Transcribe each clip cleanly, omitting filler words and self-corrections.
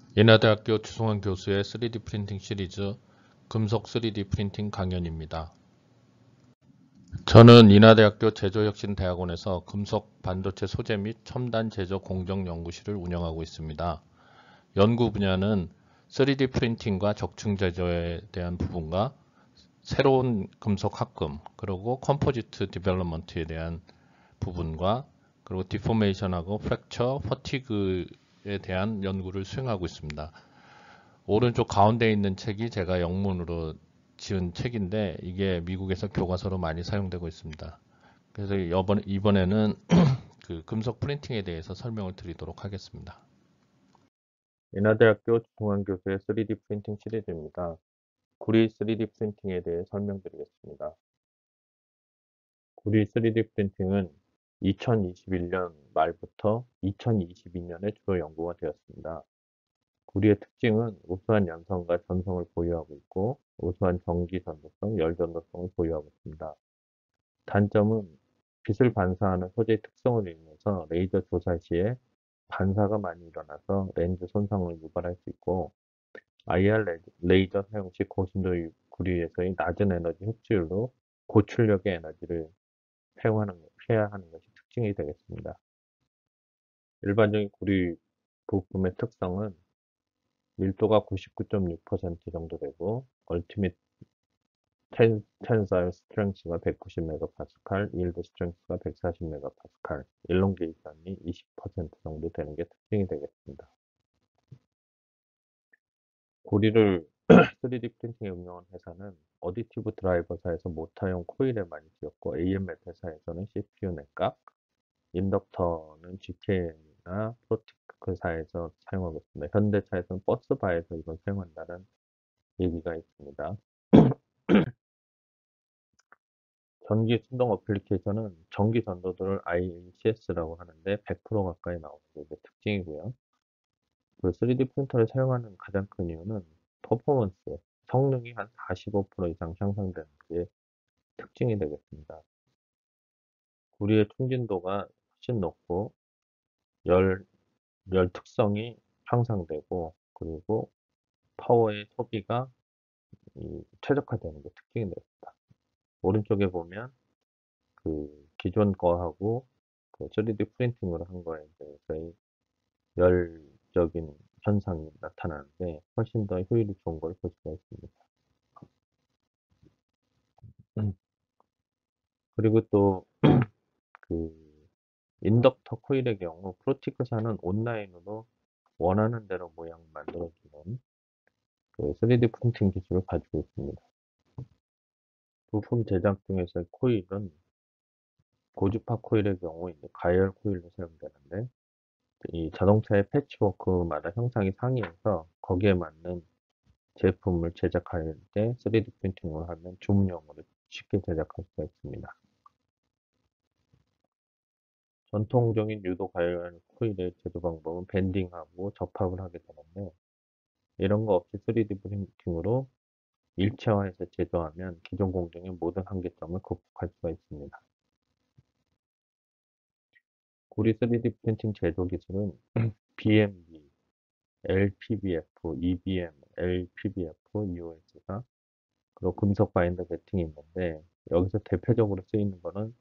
인하대학교 추승환 교수의 3D 프린팅 시리즈 금속 3D 프린팅 강연입니다. 저는 인하대학교 제조혁신대학원에서 금속 반도체 소재 및 첨단 제조 공정 연구실을 운영하고 있습니다. 연구 분야는 3D 프린팅과 적층 제조에 대한 부분과 새로운 금속 합금, 그리고 컴포지트 디벨롭먼트에 대한 부분과 그리고 디포메이션하고 프랙처, 퍼티그에 대한 연구를 수행하고 있습니다. 오른쪽 가운데 있는 책이 제가 영문으로 지은 책인데 이게 미국에서 교과서로 많이 사용되고 있습니다. 그래서 이번에는 그 금속 프린팅에 대해서 설명을 드리도록 하겠습니다. 인하대학교 주승환 교수의 3D 프린팅 시리즈입니다. 구리 3D 프린팅에 대해 설명드리겠습니다. 구리 3D 프린팅은 2021년 말부터 2022년에 주로 연구가 되었습니다. 구리의 특징은 우수한 연성과 전성을 보유하고 있고 우수한 전기 전도성, 열 전도성을 보유하고 있습니다. 단점은 빛을 반사하는 소재의 특성을 이용해서 레이저 조사 시에 반사가 많이 일어나서 렌즈 손상을 유발할 수 있고 IR 레이저 사용 시 고순도 구리에서의 낮은 에너지 흡수율로 고출력의 에너지를 해야 하는 것이 특징이 되겠습니다. 일반적인 구리 부품의 특성은 밀도가 99.6% 정도 되고 얼티밋 텐사일 스트렝스가 190MPa, 일드 스트렝스가 140MPa, 일롱게이션이 20% 정도 되는 게 특징이 되겠습니다. 고리를 3D 프린팅에 응용한 회사는 어디티브 드라이버사에서 모터용 코일에 많이 쓰였고 AM 메탈사에서는 CPU 넥각, 인덕터는 GKN이나 프로티크사에서 사용하고 있습니다. 현대차에서는 버스바에서 이걸 사용한다는 얘기가 있습니다. 전기 순동 어플리케이션은 전기 전도도를 ICS라고 하는데 100% 가까이 나오는 게 특징이고요. 그 3D 프린터를 사용하는 가장 큰 이유는 퍼포먼스, 성능이 한 45% 이상 향상되는 게 특징이 되겠습니다. 구리의 충진도가 훨씬 높고 열 특성이 향상되고 그리고 파워의 소비가 최적화되는 게 특징이 되겠습니다. 오른쪽에 보면 그 기존 거하고 그 3D 프린팅으로 한 거에 대해서의 열적인 현상이 나타나는데 훨씬 더 효율이 좋은 걸 볼 수가 있습니다. 그리고 또 그 인덕터 코일의 경우 프로티크사는 온라인으로 원하는 대로 모양을 만들어주는 그 3D 프린팅 기술을 가지고 있습니다. 부품 제작 중에서의 코일은 고주파 코일의 경우 이제 가열 코일로 사용되는데 이 자동차의 패치워크마다 형상이 상이해서 거기에 맞는 제품을 제작할 때 3D 프린팅을 하면 주문용으로 쉽게 제작할 수가 있습니다. 전통적인 유도 가열 코일의 제조 방법은 밴딩하고 접합을 하게 되는데 이런 거 없이 3D 프린팅으로 일체화해서 제조하면 기존 공정의 모든 한계점을 극복할 수가 있습니다. 구리 3D 프린팅 제조 기술은 BMD, LPBF, EBM, LPBF, EOS가 그리고 금속 바인더 베팅이 있는데 여기서 대표적으로 쓰이는 거는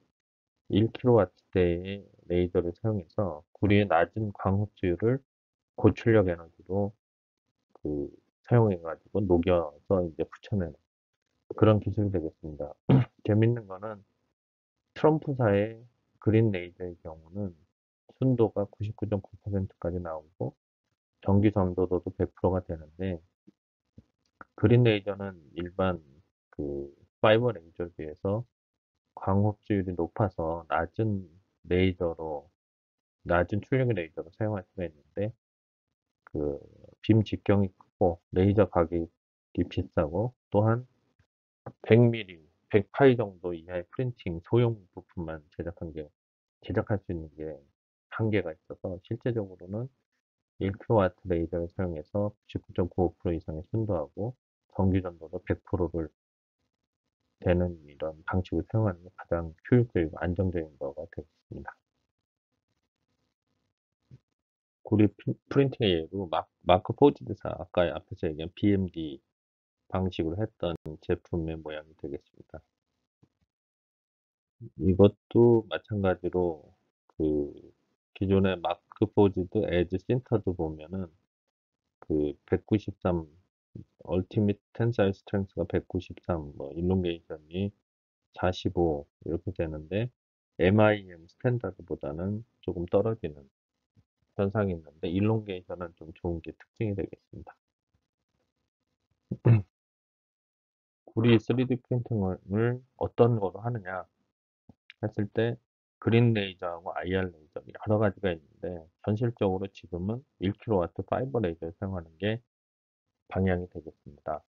1kW대의 레이저를 사용해서 구리의 낮은 광흡수율을 고출력 에너지로 그 사용해가지고 녹여서 이제 붙여내는 그런 기술이 되겠습니다. 재밌는 거는 트럼프사의 그린 레이저의 경우는 순도가 99.9%까지 나오고 전기 전도도도 100%가 되는데 그린 레이저는 일반 그 파이버 레이저에 비해서 광흡수율이 높아서 낮은 출력의 레이저로 사용할 수가 있는데 그 빔 직경이 크고 레이저 가격이 비싸고 또한 100mm, 100파이 정도 이하의 프린팅 소형 부품만 제작할 수 있는 게 한계가 있어서 실제적으로는 1kW 레이저를 사용해서 99.95% 이상의 순도하고 전기 전도도 100%를 되는 이런 방식을 사용하는 게 가장 효율적이고 안정적인 거가 되겠습니다. 구리 프린팅의 예로 마크 포지드사, 아까 앞에서 얘기한 BMD 방식으로 했던 제품의 모양이 되겠습니다. 이것도 마찬가지로 그 기존의 마크 포지드 에즈 신터드 보면은 그 193, 얼티밋 텐사일 스트렝스가 193, 뭐 일롱게이션이 45 이렇게 되는데 MIM 스탠다드보다는 조금 떨어지는 현상이 있는데 일롱게이션은 좀 좋은 게 특징이 되겠습니다. 구리 3D 프린팅을 어떤 거로 하느냐 했을 때 그린 레이저하고 IR 레이저 여러 가지가 있는데 현실적으로 지금은 1kW 파이버 레이저를 사용하는 게 방향이 되겠습니다.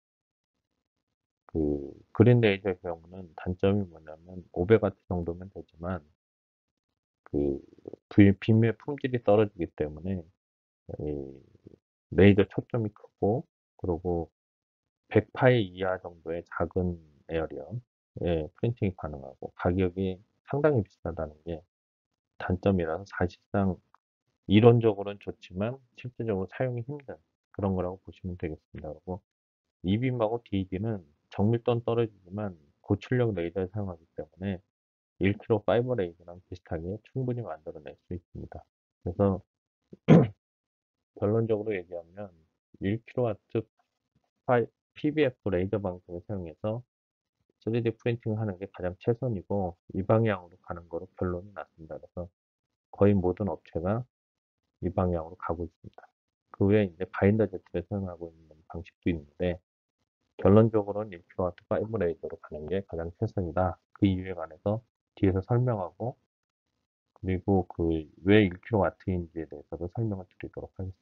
그 그린 레이저의 경우는 단점이 뭐냐면 500W 정도면 되지만 그 빔의 품질이 떨어지기 때문에 이 레이저 초점이 크고 그리고 100파이 이하 정도의 작은 에어리어에 프린팅이 가능하고 가격이 상당히 비싸다는 게 단점이라서 사실상 이론적으로는 좋지만 실질적으로 사용이 힘든 그런 거라고 보시면 되겠습니다. 그리고 E빔하고 D빔은 정밀도는 떨어지지만 고출력 레이저를 사용하기 때문에 1kg 파이버 레이저랑 비슷하게 충분히 만들어낼 수 있습니다. 그래서 결론적으로 얘기하면 1kW PBF 레이저 방식을 사용해서 3D 프린팅 하는 게 가장 최선이고 이 방향으로 가는 거로 결론이 났습니다. 그래서 거의 모든 업체가 이 방향으로 가고 있습니다. 그 외에 이제 바인더 제트를 사용하고 있는 방식도 있는데 결론적으로는 1kW 파이브 레이저로 가는 게 가장 최선이다. 그 이유에 관해서 뒤에서 설명하고 그리고 그 왜 1kW인지에 대해서도 설명을 드리도록 하겠습니다.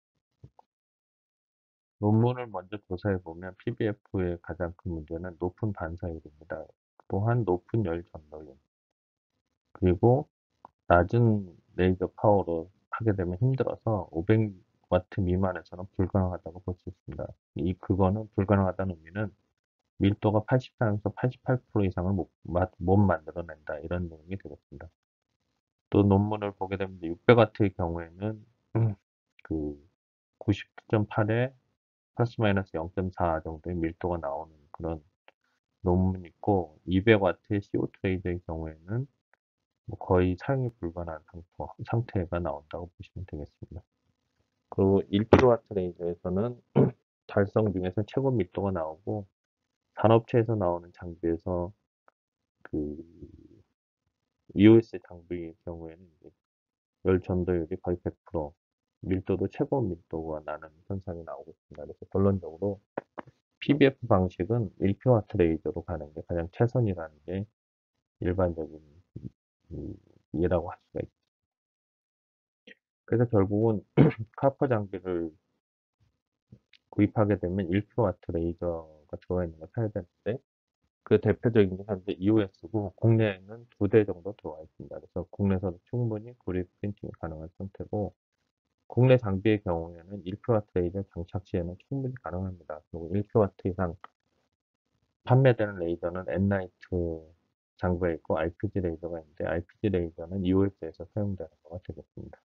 논문을 먼저 조사해 보면 PBF의 가장 큰 문제는 높은 반사율입니다. 또한 높은 열 전도율 그리고 낮은 레이저 파워로 하게 되면 힘들어서 500W 미만에서는 불가능하다고 볼 수 있습니다. 그거는 불가능하다는 의미는 밀도가 84에서 88% 이상을 못 만들어낸다. 이런 내용이 되겠습니다. 또 논문을 보게 되면 600W의 경우에는 그 99.8에 플러스 마이너스 0.4 정도의 밀도가 나오는 그런 논문이 있고 200W의 CO2 레이저의 경우에는 뭐 거의 사용이 불가능한 상태가 나온다고 보시면 되겠습니다. 그리고 1kW 레이저에서는 달성 중에서 최고 밀도가 나오고 산업체에서 나오는 장비에서 그 EOS 장비의 경우에는 이제 열 전도율이 거의 100%, 밀도도 최고 밀도가 나는 현상이 나오고 있습니다. 그래서 결론적으로 PBF 방식은 1kW 레이저로 가는 게 가장 최선이라는 게 일반적인 이해라고 할 수가 있습니다. 그래서 결국은 카퍼 장비를 구입하게 되면 1kW 레이저가 들어가 있는 걸 사야 되는데 그 대표적인 게 현재 EOS고 국내에는 2대 정도 들어와 있습니다. 그래서 국내에서도 충분히 구리 프린팅이 가능한 상태고 국내 장비의 경우에는 1kW 레이저 장착 시에는 충분히 가능합니다. 그리고 1kW 이상 판매되는 레이저는 엔라이트 장비가 있고 RPG 레이저가 있는데 RPG 레이저는 EOS에서 사용되는 거가 되겠습니다.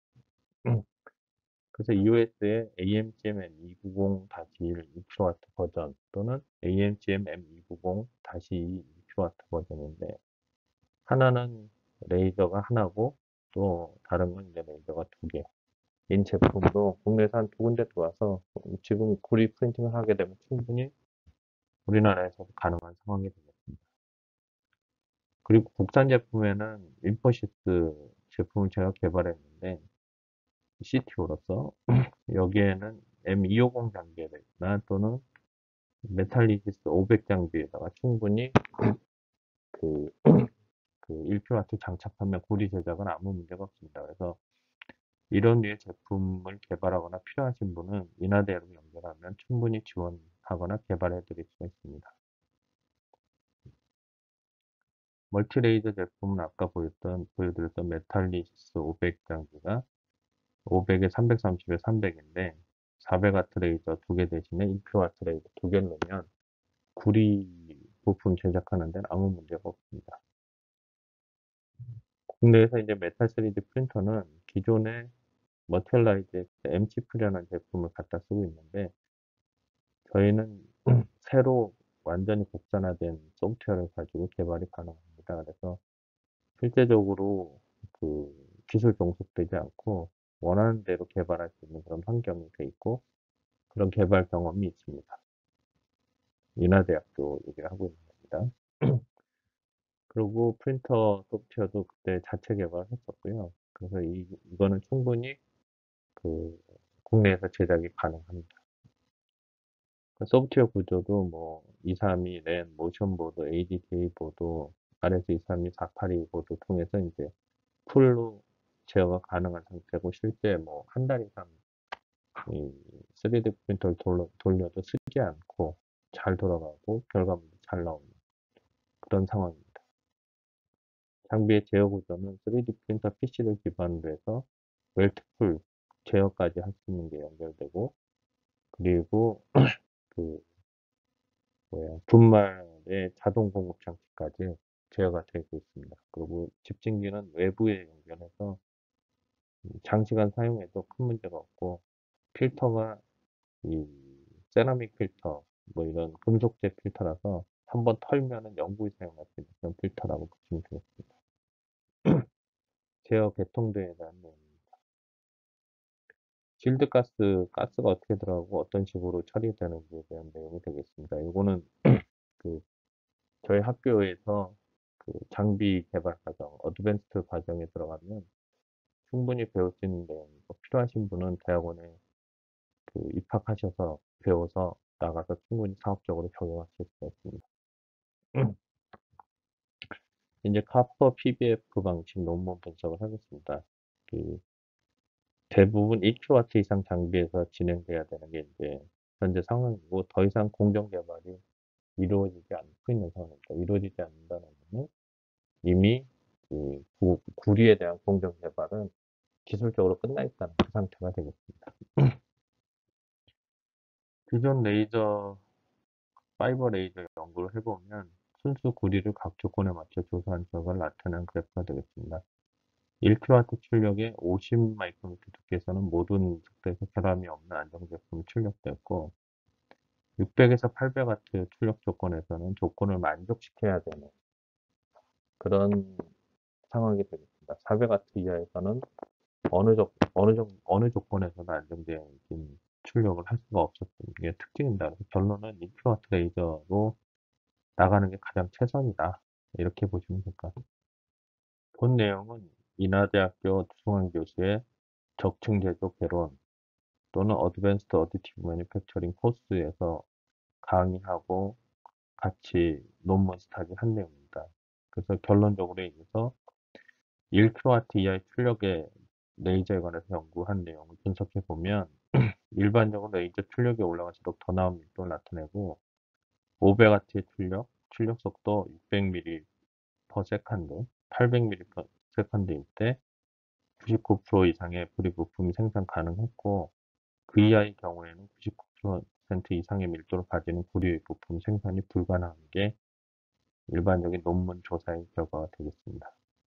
그래서 EOS의 AMGM M290-1 2kW 버전 또는 AMGM M290-2 2kW 버전인데 하나는 레이저가 하나고 또 다른 건 이제 레이저가 두 개인 제품도 국내에서 한 두 군데 들어와서 지금 구리 프린팅을 하게 되면 충분히 우리나라에서도 가능한 상황이 되겠습니다. 그리고 국산 제품에는 인포시스 제품을 제가 개발했는데 CTO로서 여기에는 M250 장비나 또는 메탈리지스 500 장비에다가 충분히 그, 그 1kW 장착하면 구리 제작은 아무 문제가 없습니다. 그래서 이런 류의 제품을 개발하거나 필요하신 분은 인하대로 연결하면 충분히 지원하거나 개발해 드릴 수가 있습니다. 멀티레이저 제품은 아까 보여드렸던 메탈리시스 500 장비가 500에 330에 300인데 400W 레이저 두 개 대신에 1kW 레이저 두 개를 넣으면 구리 부품 제작하는 데는 아무 문제가 없습니다. 국내에서 이제 메탈 3D 프린터는 기존의 머티얼라이즈 MC프라는 제품을 갖다 쓰고 있는데, 저희는 새로 완전히 국산화된 소프트웨어를 가지고 개발이 가능합니다. 그래서 실제적으로 그 기술 종속되지 않고 원하는 대로 개발할 수 있는 그런 환경이 돼 있고, 그런 개발 경험이 있습니다. 인하대학교 얘기를 하고 있는 겁니다. 그리고 프린터 소프트웨어도 그때 자체 개발했었고요. 그래서 이거는 충분히 그 국내에서 제작이 가능합니다. 그 소프트웨어 구조도 뭐 232, 랜, 모션보드, ADDA 보드, RS232, 482 보드 통해서 이제 풀로 제어가 가능한 상태고, 실제 뭐 한 달 이상 이 3D 프린터를 돌려도 쓰지 않고 잘 돌아가고 결과물도 잘 나오는 그런 상황입니다. 장비의 제어 구조는 3D 프린터 PC를 기반으로 해서 웰트풀 제어까지 할 수 있는 게 연결되고, 그리고 그 분말의 자동 공급 장치까지 제어가 되고 있습니다. 그리고 집진기는 외부에 연결해서 장시간 사용해도 큰 문제가 없고, 필터가 이 세라믹 필터, 뭐 이런 금속재 필터라서 한번 털면은 영구히 사용할 수 있는 그런 필터라고 보시면 되겠습니다. 제어 개통도에 대한 내용입니다. 가스가 어떻게 들어가고 어떤 식으로 처리되는지에 대한 내용이 되겠습니다. 이거는 그 저희 학교에서 그 장비 개발 과정, 어드밴스드 과정에 들어가면 충분히 배울 수 있는 내용이고, 필요하신 분은 대학원에 입학하셔서 배워서 나가서 충분히 사업적으로 적용하실 수가 있습니다. 이제 카퍼 PBF 방식 논문 분석을 하겠습니다. 그 대부분 1kW 이상 장비에서 진행돼야 되는 게 이제 현재 상황이고, 더 이상 공정 개발이 이루어지지 않고 있는 상황입니다. 이루어지지 않는다는 것은 이미 구리에 대한 공정 개발은 기술적으로 끝나 있다는 그 상태가 되겠습니다. 기존 파이버 레이저 연구를 해보면 순수 구리를 각 조건에 맞춰 조사한 결과를 나타내는 그래프가 되겠습니다. 1kW 출력에 50마이크로미터 두께에서는 모든 속도에서 결함이 없는 안정 제품이 출력되었고, 600에서 800W 출력 조건에서는 조건을 만족시켜야 되는 그런 상황이 되겠습니다. 400W 이하에서는 어느 조건에서는 안정적인 출력을 할 수가 없었던 게 특징입니다. 그래서 결론은 1kW 레이저로 나가는 게 가장 최선이다. 이렇게 보시면 될 것 같습니다. 본 내용은 인하대학교 주승환 교수의 적층 제조 개론 또는 어드밴스드 어디티브 매니팩처링 코스에서 강의하고 같이 논문 스타디 한 내용입니다. 그래서 결론적으로 얘기해서 1kW 이하의 출력의 레이저에 관해서 연구한 내용을 분석해 보면 일반적으로 레이저 출력이 올라갈수록 더 나은 밀도를 나타내고, 500W의 출력 속도 600mm per second, 800mm per second일 때 99% 이상의 불이부품이 생산 가능했고, 그 이하의 경우에는 99% 이상의 밀도를 가지는 구리 부품 생산이 불가능한 게 일반적인 논문 조사의 결과가 되겠습니다.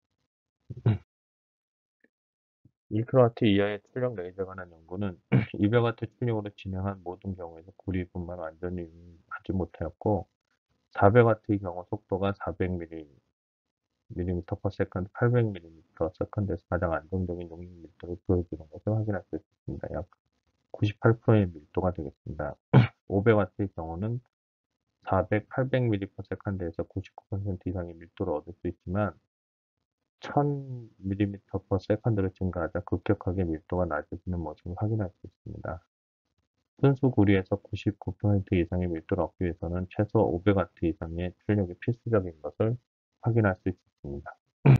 1kW 이하의 출력 레이저에 관한 연구는 200W 출력으로 진행한 모든 경우에서 구리뿐만 완전히 하지 못하였고, 400W의 경우 속도가 400mm per second, 800mm per second에서 가장 안정적인 용량 밀도를 보여주는 것을 확인할 수 있습니다. 약 98%의 밀도가 되겠습니다. 500W의 경우는 400, 800mm per second에서 99% 이상의 밀도를 얻을 수 있지만 1000mm per second로 증가하자 급격하게 밀도가 낮아지는 모습을 확인할 수 있습니다. 순수 구리에서 99% 이상의 밀도를 얻기 위해서는 최소 500W 이상의 출력이 필수적인 것을 확인할 수 있습니다.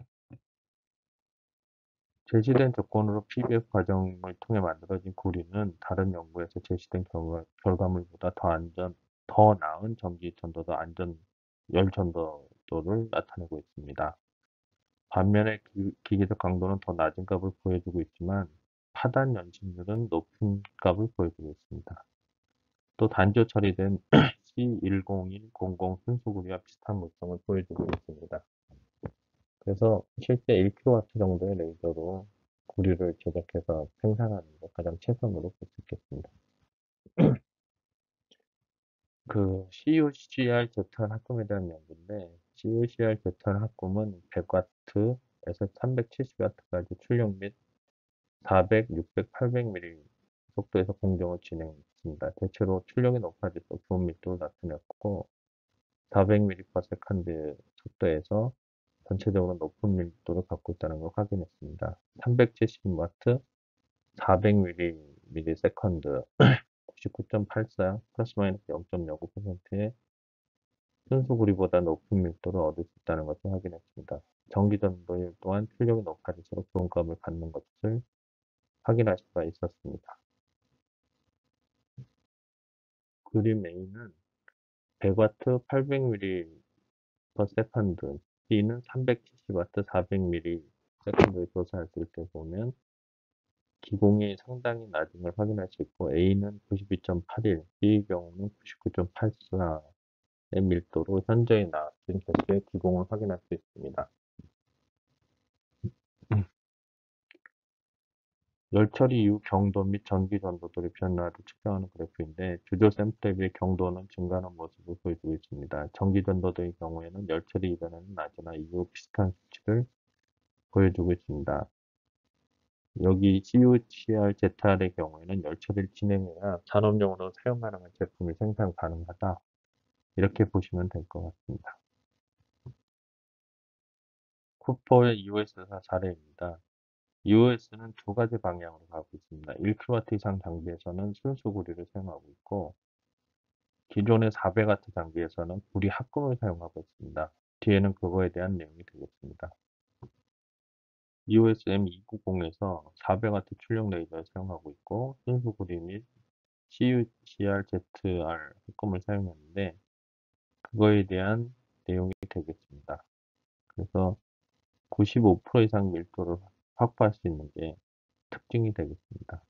제시된 조건으로 PBF 과정을 통해 만들어진 구리는 다른 연구에서 제시된 결과물보다 더 나은 전기 전도도 열 전도도를 나타내고 있습니다. 반면에 기계적 강도는 더 낮은 값을 보여주고 있지만 파단 연식률은 높은 값을 보여주고 있습니다. 또 단조 처리된 C10100 순수구리와 비슷한 물성을 보여주고 있습니다. 그래서 실제 1kW 정도의 레이저로 구리를 제작해서 생산하는 게 가장 최선으로 볼 수 있겠습니다. 그 CuCr 제탈 합금에 대한 연구인데 CuCr 제탈 합금은 100W에서 370W까지 출력 및 400, 600, 800mm 속도에서 공정을 진행했습니다. 대체로 출력이 높아질수록 좋은 밀도를 나타냈고 400mm/s 속도에서 전체적으로 높은 밀도를 갖고 있다는 걸 확인했습니다. 370W, 400mms, 99.84 플러스 마이너스 0.05%의 순수구리보다 높은 밀도를 얻을 수 있다는 것을 확인했습니다. 전기전도율 또한 출력이 높아질수록 좋은 값을 갖는 것을 확인할 수가 있었습니다. 그림 A는 100W 800ml/s, B는 370W 400ml/s를 조사했을 때 보면 기공이 상당히 낮은 걸 확인할 수 있고 A는 92.81, B의 경우는 99.84의 밀도로 현저히 낮은 개수의 기공을 확인할 수 있습니다. 열처리 이후 경도 및 전기 전도율의 변화를 측정하는 그래프인데 주조 샘플에 비해 경도는 증가하는 모습을 보여주고 있습니다. 전기 전도도의 경우에는 열처리 이전에는 낮으나 이후 비슷한 수치를 보여주고 있습니다. 여기 CuCr ZR의 경우에는 열처리를 진행해야 산업용으로 사용 가능한 제품이 생산 가능하다. 이렇게 보시면 될 것 같습니다. 쿠퍼의 EOS사 사례입니다. EOS는 두 가지 방향으로 가고 있습니다. 1kW 이상 장비에서는 순수 구리를 사용하고 있고 기존의 400W 장비에서는 구리 합금을 사용하고 있습니다. 뒤에는 그거에 대한 내용이 되겠습니다. EOS M290에서 400W 출력 레이저를 사용하고 있고 순수 구리 및 CuCr ZR 합금을 사용했는데 그거에 대한 내용이 되겠습니다. 그래서 95% 이상 밀도를 확보할 수 있는 게 특징이 되겠습니다.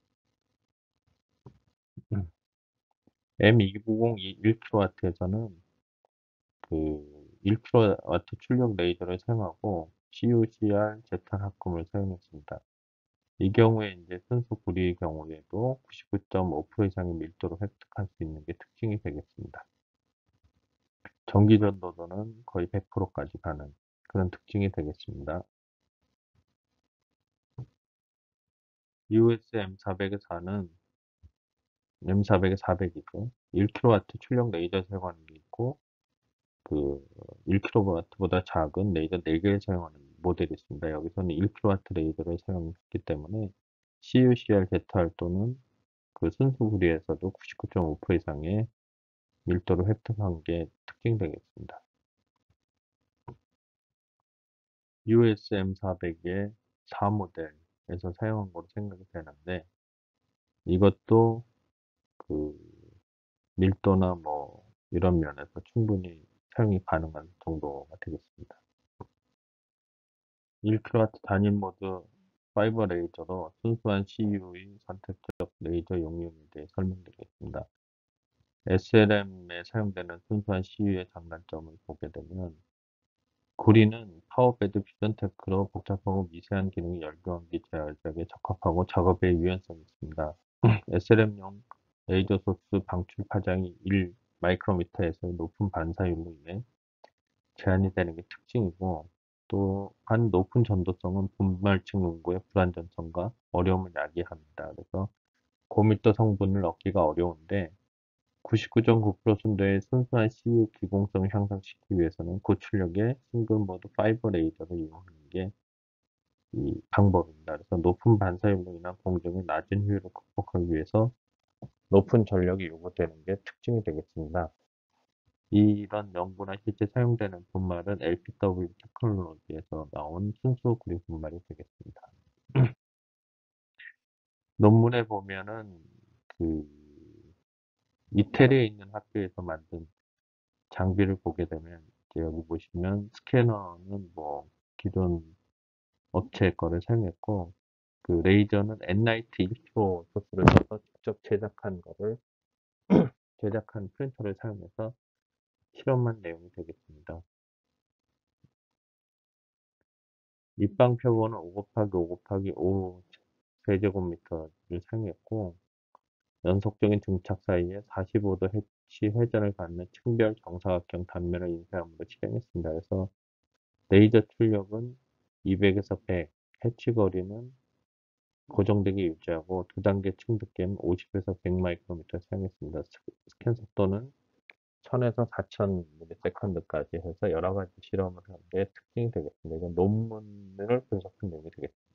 M290 1kW에서는 그 1kW 출력 레이저를 사용하고 CuCr ZR 합금을 사용했습니다. 이 경우에 이제 순수 구리의 경우에도 99.5% 이상의 밀도를 획득할 수 있는 게 특징이 되겠습니다. 전기 전도도는 거의 100%까지 가는 그런 특징이 되겠습니다. EOS M400의 400이고 1kW 출력 레이저 사용하는 게 있고 그 1kW보다 작은 레이저 4개를 사용하는 모델이 있습니다. 여기서는 1kW 레이저를 사용했기 때문에 CuCr ZR 또는 그 순수 구리에서도 99.5% 이상의 밀도를 획득한 게 특징되겠습니다. USM400의 4모델에서 사용한 것으로 생각이 되는데 이것도 그 밀도나 뭐 이런 면에서 충분히 사용이 가능한 정도가 되겠습니다. 1kW 단일 모드 파이버 레이저로 순수한 CU의 선택적 레이저 용량에 대해 설명드리겠습니다. SLM에 사용되는 순수한 CU의 장단점을 보게 되면 구리는 파워베드 퓨전 테크로 복잡하고 미세한 기능이 열교환기 제작에 적합하고 작업에 유연성이 있습니다. SLM용 레이저 소스 방출 파장이 1 마이크로미터에서의 높은 반사율로 인해 제한이 되는 게 특징이고 또한 높은 전도성은 분말층 응고의 불안전성과 어려움을 야기합니다. 그래서 고밀도 성분을 얻기가 어려운데 99.9% 순도의 순수한 CU 기공성을 향상시키기 위해서는 고출력의 싱글모드 파이버 레이저를 이용하는 게 이 방법입니다. 그래서 높은 반사율로 인한 공정의 낮은 효율을 극복하기 위해서 높은 전력이 요구되는 게 특징이 되겠습니다. 이런 연구나 실제 사용되는 분말은 LPW 테크놀로지에서 나온 순수 구리 분말이 되겠습니다. 논문에 보면은 그 이태리에 있는 학교에서 만든 장비를 보게 되면 이제 여기 보시면 스캐너는 뭐 기존 업체 거를 사용했고 그 레이저는 엔라이트 1kg 소스를 써서 직접 제작한 프린터를 사용해서 실험한 내용이 되겠습니다. 입방 표본은 5 곱하기 5 곱하기 5 세제곱미터를 사용했고, 연속적인 등착 사이에 45도 해치 회전을 갖는 층별 정사각형 단면을 인쇄함으로 실행했습니다. 그래서 레이저 출력은 200에서 100, 해치 거리는 고정되게 유지하고 두 단계 층득계는 50에서 100 마이크로미터 사용했습니다. 스캔 속도는 1000에서 4000 ms까지 해서 여러 가지 실험을 하는데 특징이 되겠습니다. 이건 논문을 분석한 내용이 되겠습니다.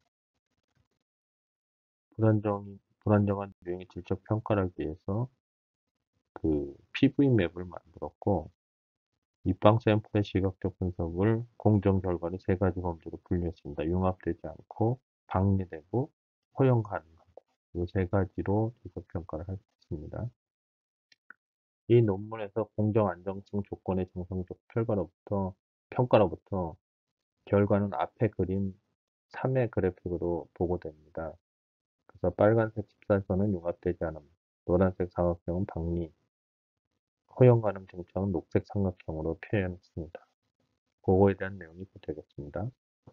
불안정한 유형의 질적 평가를 하기 위해서 그 PV 맵을 만들었고, 입방 샘플의 시각적 분석을 공정 결과를 세 가지 범주로 분류했습니다. 융합되지 않고, 박리되고, 허용 가능하고, 이 세 가지로 질적 평가를 할 수 있습니다. 이 논문에서 공정 안정성 조건의 정상적 평가로부터 결과는 앞에 그린 3의 그래픽으로 보고됩니다. 그래서 빨간색 14선은 융합되지 않음, 노란색 사각형은 박리, 허용 가능 증차은 녹색 삼각형으로 표현했습니다. 그거에 대한 내용이 되겠습니다.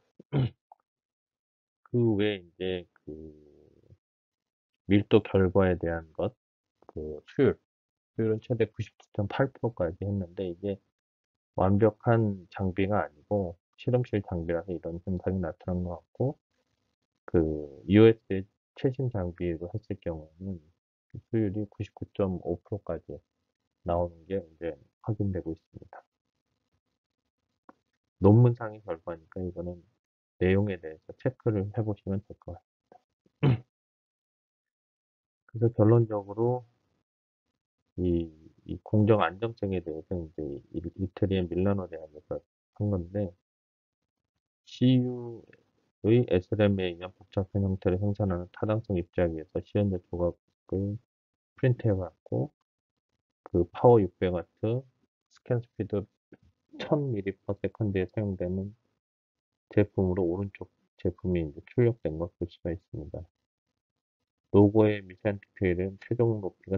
그 외에 이제 그 밀도 결과에 대한 것, 그 수율은 최대 99.8%까지 했는데 이게 완벽한 장비가 아니고 실험실 장비라서 이런 현상이 나타난 것 같고, 그 EOS의 최신 장비로 했을 경우에는 수율이 99.5%까지 나오는 게 이제 확인되고 있습니다. 논문상의 결과니까 이거는 내용에 대해서 체크를 해보시면 될 것 같아요. 그래서 결론적으로 이 공정 안정성에 대해서 이제 이태리의 밀라노 대학에서 한 건데, CU의 SRAM에 의한 복잡한 형태를 생산하는 타당성 입자에 의해서 시연제 조각을 프린트해봤고, 그 파워 600W, 스캔 스피드 1000ms/s에 사용되는 제품으로 오른쪽 제품이 이제 출력된 걸 볼 수가 있습니다. 로고의 미센티필은 최종 높이가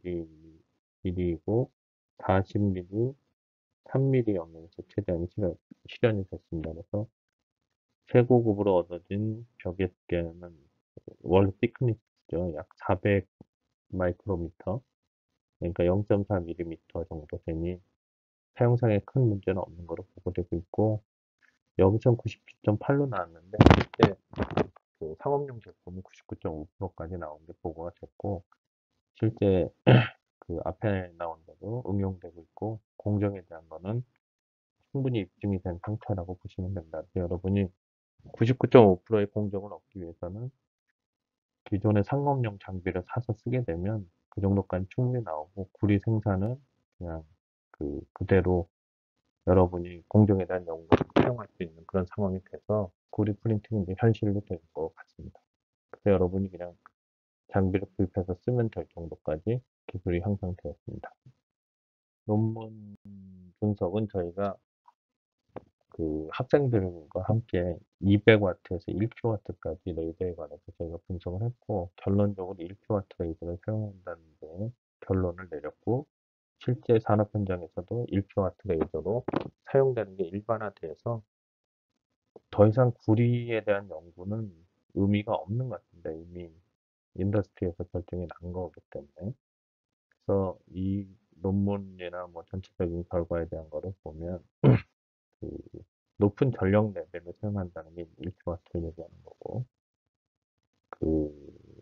4mm이고 40mm, 3mm 영역에서 최대한 실현이 됐습니다. 그래서 최고급으로 얻어진 벽의 두께는 월 thickness죠. 약 400 마이크로미터, 그러니까 0.4mm 정도 되니 사용상에 큰 문제는 없는 것으로 보고되고 있고, 0.97.8로 나왔는데 실제 그 상업용 제품은 99.5%까지 나온 게 보고가 됐고, 실제 그 앞에 나온 대로 응용되고 있고, 공정에 대한 거는 충분히 입증이 된 상태라고 보시면 된다. 여러분이 99.5%의 공정을 얻기 위해서는 기존의 상업용 장비를 사서 쓰게 되면 그 정도까지 충분히 나오고, 구리 생산은 그냥 그대로 여러분이 공정에 대한 연구를 사용할 수 있는 그런 상황이 돼서 구리 프린팅이 이제 현실로 될 것 같습니다. 그래서 여러분이 그냥 장비를 구입해서 쓰면 될 정도까지 기술이 향상되었습니다. 논문 분석은 저희가 그 학생들과 함께 200W에서 1kW까지 레이저에 관해서 저희가 분석을 했고, 결론적으로 1kW 레이저를 사용한다는 데 결론을 내렸고, 실제 산업 현장에서도 1kW 레이저로 사용되는 게 일반화돼서 더 이상 구리에 대한 연구는 의미가 없는 것 같습니다. 이미 인더스트리에서 결정이 난 거기 때문에. 그래서 이 논문이나 뭐 전체적인 결과에 대한 거를 보면 그 높은 전력 레벨을 사용한다는 게 1kW를 얘기하는 거고, 그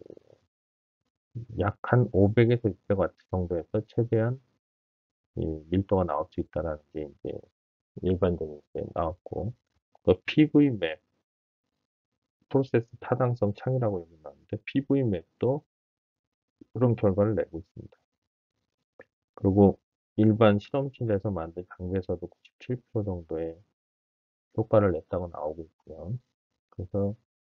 약 한 500에서 600W 정도에서 최대한 이 밀도가 나올 수 있다라는 게 이제 일반적으로 이제 나왔고, 또 PV 맵, 프로세스 타당성 창이라고 여기 나왔는데 PV 맵도 그런 결과를 내고 있습니다. 그리고 일반 실험실에서 만든 장비에서도 97% 정도의 효과를 냈다고 나오고 있고요. 그래서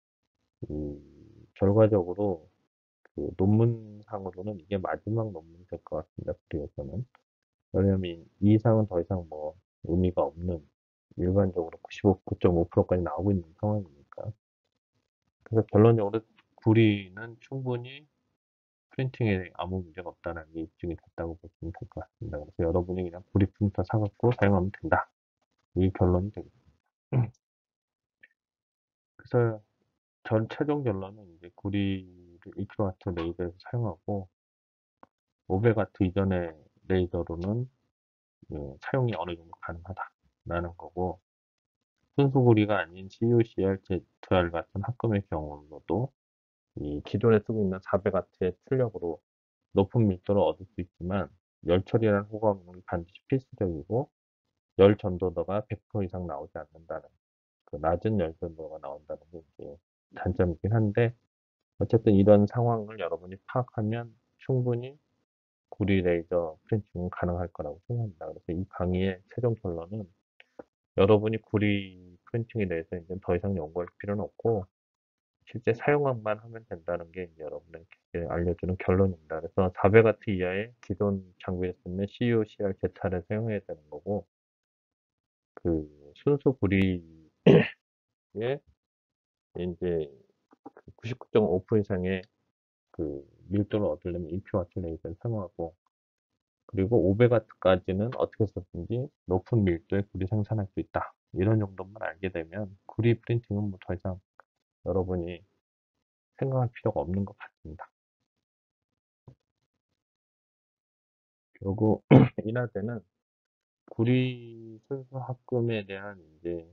결과적으로 그 논문상으로는 이게 마지막 논문이 될 것 같습니다. 그리에서는. 왜냐면 이 이상은 더 이상 뭐 의미가 없는, 일반적으로 99.5%까지 나오고 있는 상황이니까. 그래서 결론적으로 구리는 충분히 프린팅에 아무 문제가 없다는 게 입증이 됐다고 보시면 될 것 같습니다. 그래서 여러분이 그냥 구리 프린터 사갖고 사용하면 된다. 이 결론이 되겠습니다. 그래서 전 최종 결론은 이제 구리를 1kW 레이저에서 사용하고 500W 이전의 레이저로는 사용이 어느 정도 가능하다라는 거고, 순수 구리가 아닌 CU-CR, ZR 같은 합금의 경우로도 이 기존에 쓰고 있는 400W의 출력으로 높은 밀도를 얻을 수 있지만 열 처리라는 호감이 반드시 필수적이고 열 전도도가 100% 이상 나오지 않는다는, 그 낮은 열 전도가 나온다는 게 이제 단점이긴 한데, 어쨌든 이런 상황을 여러분이 파악하면 충분히 구리 레이저 프린팅은 가능할 거라고 생각합니다. 그래서 이 강의의 최종 결론은 여러분이 구리 프린팅에 대해서 이제 더 이상 연구할 필요는 없고 실제 사용만 하면 된다는 게 이제 여러분에게 알려주는 결론입니다. 그래서 400W 이하의 기존 장비를 쓰면 CU, CR, Z를 사용해야 되는 거고, 그 순수 구리에 이제 99.5% 이상의 그 밀도를 얻으려면 1kW 레이저를 사용하고, 그리고 500W까지는 어떻게 썼든지 높은 밀도의 구리 생산할 수 있다. 이런 정도만 알게 되면 구리 프린팅은 뭐 더 이상 여러분이 생각할 필요가 없는 것 같습니다. 그리고 인하대는 구리 순수 합금에 대한 이제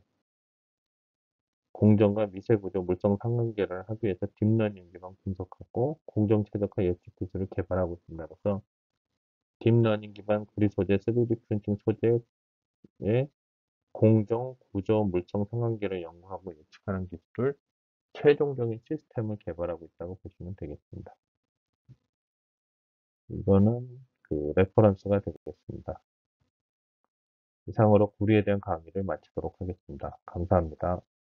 공정과 미세 구조 물성 상관계를 하기 위해서 딥러닝 기반 분석하고 공정 최적화 예측 기술을 개발하고 있습니다. 그래서 딥러닝 기반 구리 소재 3D 프린팅 소재의 공정 구조 물성 상관계를 연구하고 예측하는 기술을 최종적인 시스템을 개발하고 있다고 보시면 되겠습니다. 이거는 그 레퍼런스가 되겠습니다. 이상으로 구리에 대한 강의를 마치도록 하겠습니다. 감사합니다.